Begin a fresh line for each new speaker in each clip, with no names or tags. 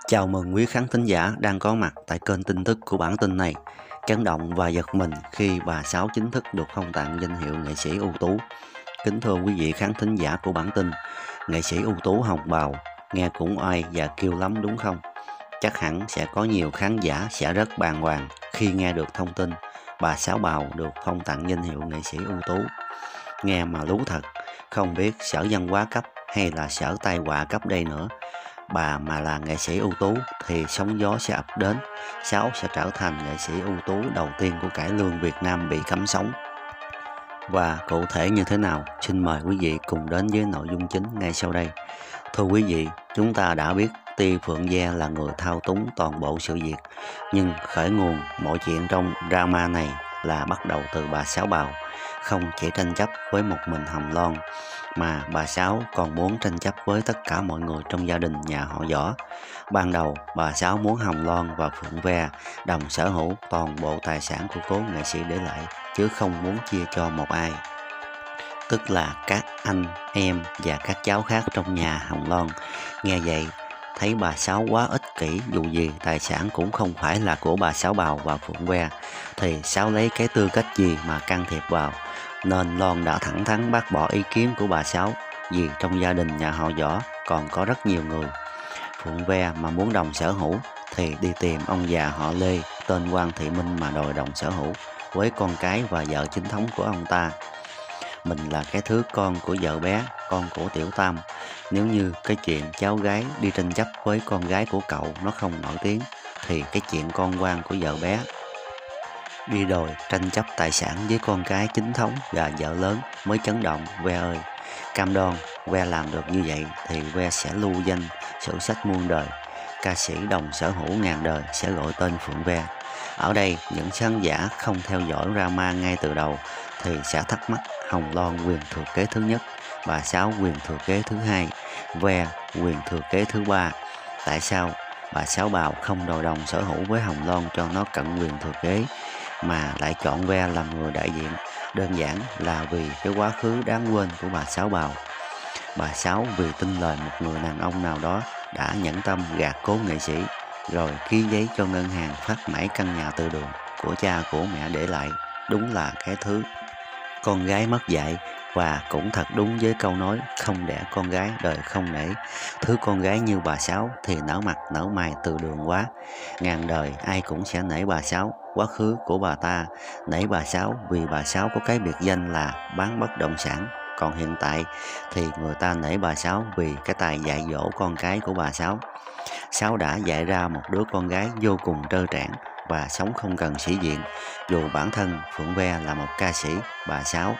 Chào mừng quý khán thính giả đang có mặt tại kênh tin tức của bản tin này. Chấn động và giật mình khi bà Sáu chính thức được phong tặng danh hiệu nghệ sĩ ưu tú. Kính thưa quý vị khán thính giả của bản tin, nghệ sĩ ưu tú Hồng Bào nghe cũng oai và kêu lắm đúng không? Chắc hẳn sẽ có nhiều khán giả sẽ rất bàng hoàng khi nghe được thông tin bà Sáu Bào được phong tặng danh hiệu nghệ sĩ ưu tú. Nghe mà lú thật, không biết Sở Văn hóa cấp hay là Sở Tai họa cấp đây nữa. Bà mà là nghệ sĩ ưu tú thì sóng gió sẽ ập đến, Sáu sẽ trở thành nghệ sĩ ưu tú đầu tiên của cải lương Việt Nam bị cấm sóng. Và cụ thể như thế nào, xin mời quý vị cùng đến với nội dung chính ngay sau đây. Thưa quý vị, chúng ta đã biết Ti Phượng Ve là người thao túng toàn bộ sự việc, nhưng khởi nguồn mọi chuyện trong drama này là bắt đầu từ bà Sáu Bào. Không chỉ tranh chấp với một mình Hồng Loan, mà bà Sáu còn muốn tranh chấp với tất cả mọi người trong gia đình nhà họ Võ. Ban đầu, bà Sáu muốn Hồng Loan và Phượng Ve đồng sở hữu toàn bộ tài sản của cố nghệ sĩ để lại, chứ không muốn chia cho một ai. Tức là các anh, em và các cháu khác trong nhà Hồng Loan. Nghe vậy, thấy bà Sáu quá ích kỷ, dù gì tài sản cũng không phải là của bà Sáu Bào và Phượng Ve, thì Sáu lấy cái tư cách gì mà can thiệp vào. Nên Loan đã thẳng thắn bác bỏ ý kiến của bà Sáu, vì trong gia đình nhà họ Võ còn có rất nhiều người. Phượng Ve mà muốn đồng sở hữu thì đi tìm ông già họ Lê tên Quan Thị Minh mà đòi đồng sở hữu với con cái và vợ chính thống của ông ta. Mình là cái thứ con của vợ bé, con của Tiểu Tam. Nếu như cái chuyện cháu gái đi tranh chấp với con gái của cậu nó không nổi tiếng, thì cái chuyện con quan của vợ bé đi đòi tranh chấp tài sản với con cái chính thống và vợ lớn mới chấn động. Ve ơi, cam đoan Ve làm được như vậy thì Ve sẽ lưu danh sử sách muôn đời. Ca sĩ đồng sở hữu ngàn đời sẽ gọi tên Phượng Ve. Ở đây những khán giả không theo dõi drama ngay từ đầu thì sẽ thắc mắc Hồng Loan quyền thừa kế thứ nhất, bà Sáu quyền thừa kế thứ hai, Ve quyền thừa kế thứ ba. Tại sao bà Sáu Bào không đòi đồng sở hữu với Hồng Loan cho nó cận quyền thừa kế, mà lại chọn Ve làm người đại diện? Đơn giản là vì cái quá khứ đáng quên của bà Sáu Bào. Bà Sáu vì tin lời một người đàn ông nào đó đã nhẫn tâm gạt cố nghệ sĩ, rồi ký giấy cho ngân hàng phát mãi căn nhà từ đường của cha của mẹ để lại. Đúng là cái thứ con gái mất dạy, và cũng thật đúng với câu nói không đẻ con gái đời không nể. Thứ con gái như bà Sáu thì nở mặt nở mày từ đường quá. Ngàn đời ai cũng sẽ nể bà Sáu. Quá khứ của bà ta nể bà Sáu vì bà Sáu có cái biệt danh là bán bất động sản. Còn hiện tại thì người ta nể bà Sáu vì cái tài dạy dỗ con cái của bà Sáu. Sáu đã dạy ra một đứa con gái vô cùng trơ trẽn và sống không cần sĩ diện. Dù bản thân Phượng Ve là một ca sĩ, bà Sáu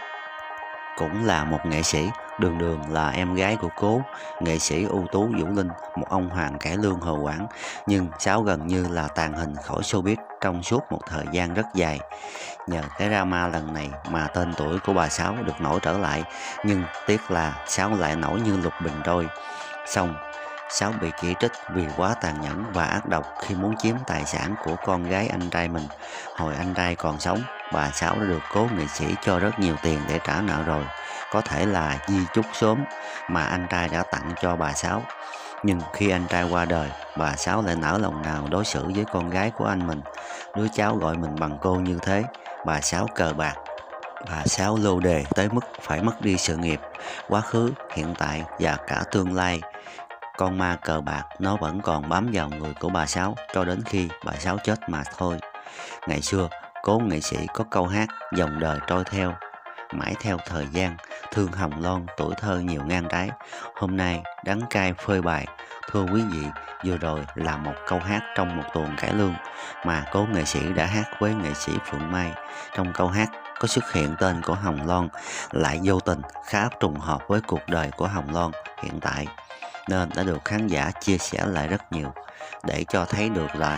cũng là một nghệ sĩ, đường đường là em gái của cố nghệ sĩ ưu tú Vũ Linh, một ông hoàng cải lương Hồ Quảng. Nhưng Sáu gần như là tàn hình khỏi showbiz trong suốt một thời gian rất dài. Nhờ cái drama lần này mà tên tuổi của bà Sáu được nổi trở lại, nhưng tiếc là Sáu lại nổi như lục bình trôi. Xong, Sáu bị chỉ trích vì quá tàn nhẫn và ác độc khi muốn chiếm tài sản của con gái anh trai mình. Hồi anh trai còn sống, bà Sáu đã được cố nghệ sĩ cho rất nhiều tiền để trả nợ rồi. Có thể là di chúc sớm mà anh trai đã tặng cho bà Sáu. Nhưng khi anh trai qua đời, bà Sáu lại nỡ lòng nào đối xử với con gái của anh mình. Đứa cháu gọi mình bằng cô như thế. Bà Sáu cờ bạc. Bà Sáu lô đề tới mức phải mất đi sự nghiệp, quá khứ, hiện tại và cả tương lai. Con ma cờ bạc nó vẫn còn bám vào người của bà Sáu cho đến khi bà Sáu chết mà thôi. Ngày xưa, cố nghệ sĩ có câu hát dòng đời trôi theo, mãi theo thời gian, thương Hồng Loan tuổi thơ nhiều ngang trái. Hôm nay đắng cay phơi bày. Thưa quý vị, vừa rồi là một câu hát trong một tuồng cải lương mà cố nghệ sĩ đã hát với nghệ sĩ Phượng Mai. Trong câu hát có xuất hiện tên của Hồng Loan, lại vô tình khá trùng hợp với cuộc đời của Hồng Loan hiện tại, nên đã được khán giả chia sẻ lại rất nhiều, để cho thấy được là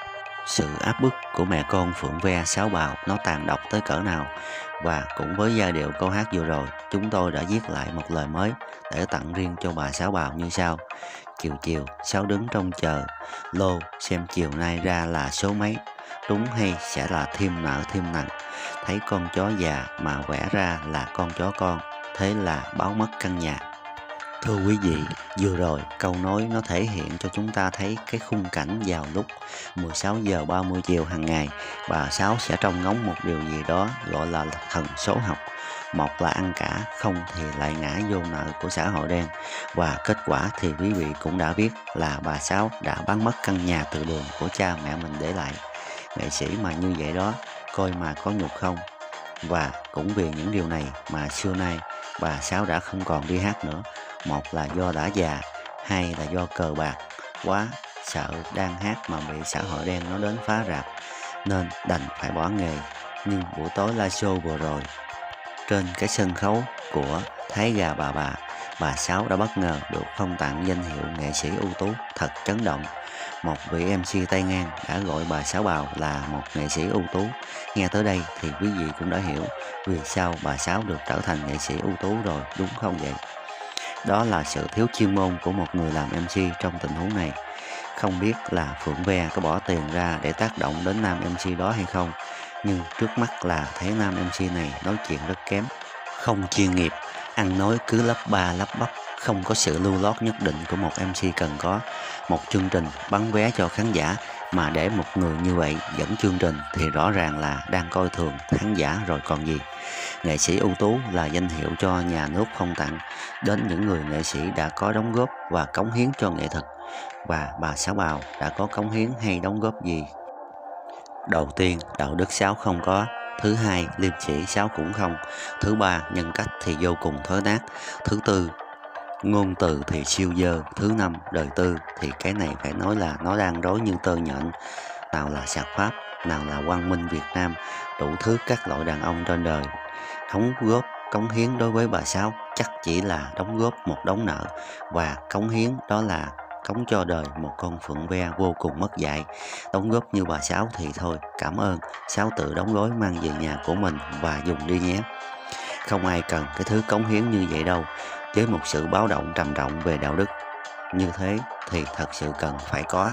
sự áp bức của mẹ con Phượng Ve Sáu Bào nó tàn độc tới cỡ nào. Và cũng với giai điệu câu hát vừa rồi, chúng tôi đã viết lại một lời mới để tặng riêng cho bà Sáu Bào như sau. Chiều chiều Sáu đứng trong chờ lô, xem chiều nay ra là số mấy, đúng hay sẽ là thêm nợ thêm nặng. Thấy con chó già mà vẽ ra là con chó con, thế là báo mất căn nhà. Thưa quý vị, vừa rồi câu nói nó thể hiện cho chúng ta thấy cái khung cảnh vào lúc 16 giờ 30 chiều hàng ngày, bà Sáu sẽ trông ngóng một điều gì đó gọi là thần số học. Một là ăn cả, không thì lại ngã vô nợ của xã hội đen. Và kết quả thì quý vị cũng đã biết là bà Sáu đã bán mất căn nhà từ đường của cha mẹ mình để lại. Nghệ sĩ mà như vậy đó, coi mà có nhục không? Và cũng vì những điều này mà xưa nay bà Sáu đã không còn đi hát nữa. Một là do đã già, hai là do cờ bạc quá, sợ đang hát mà bị xã hội đen nó đến phá rạp, nên đành phải bỏ nghề. Nhưng buổi tối live show vừa rồi, trên cái sân khấu của Thái Gà bà Sáu đã bất ngờ được phong tặng danh hiệu nghệ sĩ ưu tú, thật chấn động. Một vị MC tay ngang đã gọi bà Sáu Bào là một nghệ sĩ ưu tú. Nghe tới đây thì quý vị cũng đã hiểu vì sao bà Sáu được trở thành nghệ sĩ ưu tú rồi, đúng không vậy? Đó là sự thiếu chuyên môn của một người làm MC trong tình huống này. Không biết là Phượng Ve có bỏ tiền ra để tác động đến nam MC đó hay không, nhưng trước mắt là thấy nam MC này nói chuyện rất kém, không chuyên nghiệp, ăn nói cứ lắp ba lắp bắp, không có sự lưu lót nhất định của một MC cần có. Một chương trình bán vé cho khán giả mà để một người như vậy dẫn chương trình thì rõ ràng là đang coi thường khán giả rồi còn gì. Nghệ sĩ ưu tú là danh hiệu cho nhà nước phong tặng đến những người nghệ sĩ đã có đóng góp và cống hiến cho nghệ thuật. Và bà Sáu Bào đã có cống hiến hay đóng góp gì? Đầu tiên, đạo đức Sáu không có. Thứ hai, liêm sĩ Sáu cũng không. Thứ ba, nhân cách thì vô cùng thối nát. Thứ tư, ngôn từ thì siêu dơ. Thứ năm, đời tư thì cái này phải nói là nó đang rối như tơ nhện. Nào là sạc Pháp, nào là quang minh Việt Nam, đủ thứ các loại đàn ông trên đời. Đóng góp cống hiến đối với bà Sáu chắc chỉ là đóng góp một đống nợ, và cống hiến đó là cống cho đời một con Phượng Ve vô cùng mất dạy. Đóng góp như bà Sáu thì thôi, cảm ơn, Sáu tự đóng gói mang về nhà của mình và dùng đi nhé. Không ai cần cái thứ cống hiến như vậy đâu. Với một sự báo động trầm trọng về đạo đức như thế thì thật sự cần phải có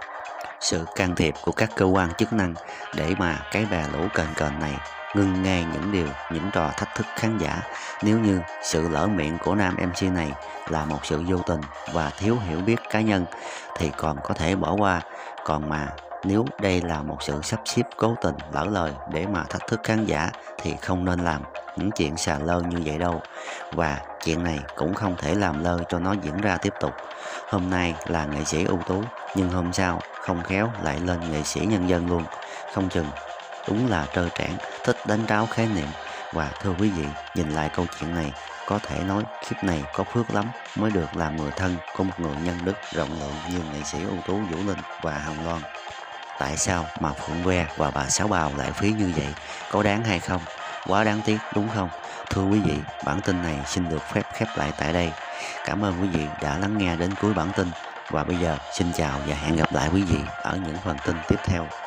sự can thiệp của các cơ quan chức năng để mà cái bè lũ kền này ngưng ngay những trò thách thức khán giả. Nếu như sự lỡ miệng của nam MC này là một sự vô tình và thiếu hiểu biết cá nhân thì còn có thể bỏ qua, còn mà nếu đây là một sự sắp xếp cố tình lỡ lời để mà thách thức khán giả thì không nên làm những chuyện xà lơ như vậy đâu. Và chuyện này cũng không thể làm lơ cho nó diễn ra tiếp tục. Hôm nay là nghệ sĩ ưu tú, nhưng hôm sau không khéo lại lên nghệ sĩ nhân dân luôn. Không chừng đúng là trơ trẽn, thích đánh tráo khái niệm. Và thưa quý vị, nhìn lại câu chuyện này, có thể nói kiếp này có phước lắm mới được làm người thân của một người nhân đức rộng lượng như nghệ sĩ ưu tú Vũ Linh và Hồng Loan. Tại sao mà Phượng Ve và bà Sáu Bào lại phí như vậy? Có đáng hay không? Quá đáng tiếc đúng không? Thưa quý vị, bản tin này xin được phép khép lại tại đây. Cảm ơn quý vị đã lắng nghe đến cuối bản tin. Và bây giờ xin chào và hẹn gặp lại quý vị ở những phần tin tiếp theo.